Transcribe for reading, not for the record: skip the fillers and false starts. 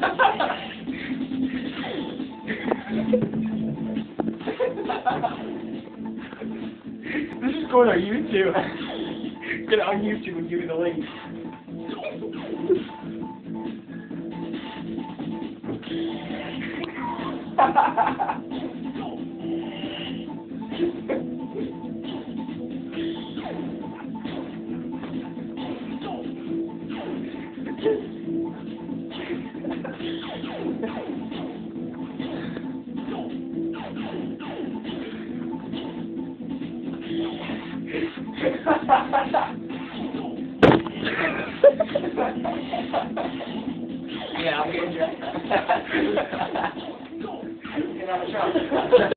This is going on YouTube. Get it on YouTube and give me the link. Yeah, I'll get you. Get on the truck.